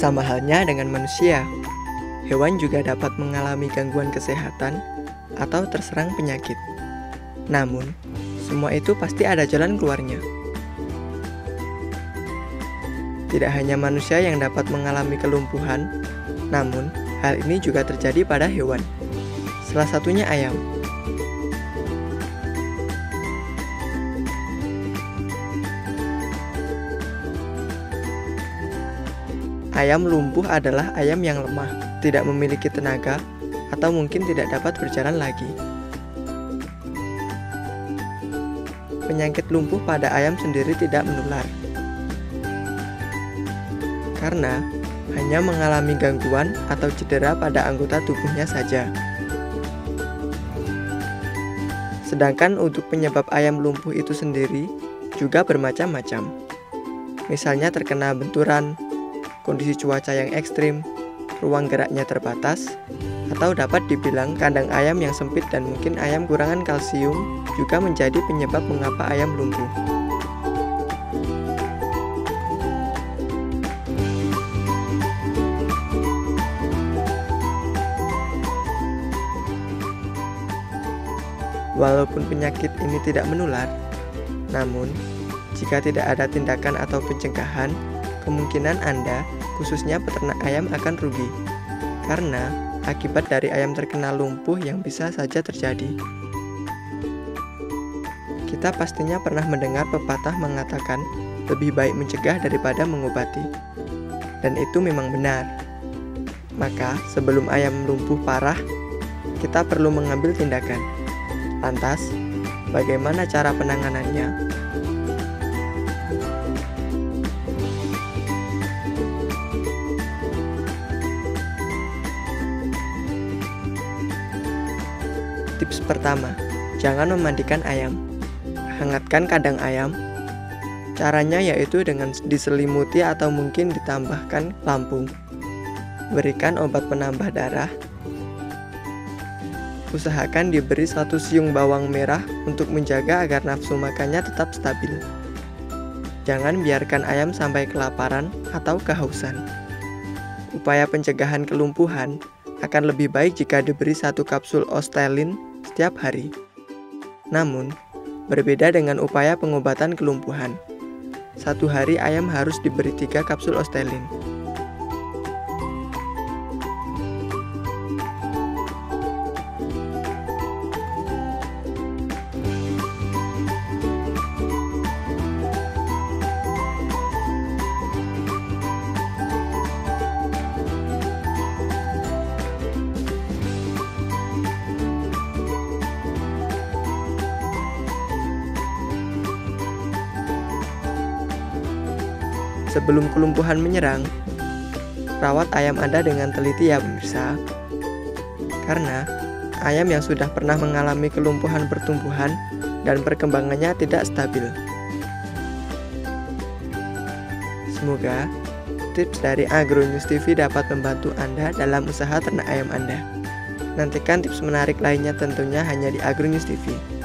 Sama halnya dengan manusia, hewan juga dapat mengalami gangguan kesehatan atau terserang penyakit. Namun, semua itu pasti ada jalan keluarnya. Tidak hanya manusia yang dapat mengalami kelumpuhan, namun hal ini juga terjadi pada hewan. Salah satunya ayam. Ayam lumpuh adalah ayam yang lemah, tidak memiliki tenaga, atau mungkin tidak dapat berjalan lagi. Penyakit lumpuh pada ayam sendiri tidak menular, karena hanya mengalami gangguan atau cedera pada anggota tubuhnya saja. Sedangkan untuk penyebab ayam lumpuh itu sendiri juga bermacam-macam. Misalnya terkena benturan, kondisi cuaca yang ekstrim, ruang geraknya terbatas, atau dapat dibilang kandang ayam yang sempit dan mungkin ayam kurangan kalsium juga menjadi penyebab mengapa ayam lumpuh. Walaupun penyakit ini tidak menular, namun jika tidak ada tindakan atau pencegahan, kemungkinan Anda, khususnya peternak ayam, akan rugi. Karena akibat dari ayam terkena lumpuh yang bisa saja terjadi. Kita pastinya pernah mendengar pepatah mengatakan lebih baik mencegah daripada mengobati. Dan itu memang benar. Maka sebelum ayam lumpuh parah, kita perlu mengambil tindakan. Lantas, bagaimana cara penanganannya? Tips pertama, jangan memandikan ayam. Hangatkan kandang ayam. Caranya yaitu dengan diselimuti atau mungkin ditambahkan lampu. Berikan obat penambah darah. Usahakan diberi 1 siung bawang merah untuk menjaga agar nafsu makannya tetap stabil. Jangan biarkan ayam sampai kelaparan atau kehausan. Upaya pencegahan kelumpuhan akan lebih baik jika diberi 1 kapsul Ostelin setiap hari. Namun, berbeda dengan upaya pengobatan kelumpuhan. 1 hari ayam harus diberi 3 kapsul Ostelin. Sebelum kelumpuhan menyerang, rawat ayam Anda dengan teliti ya pemirsa. Karena ayam yang sudah pernah mengalami kelumpuhan pertumbuhan dan perkembangannya tidak stabil. Semoga tips dari Agronews TV dapat membantu Anda dalam usaha ternak ayam Anda. Nantikan tips menarik lainnya tentunya hanya di Agronews TV.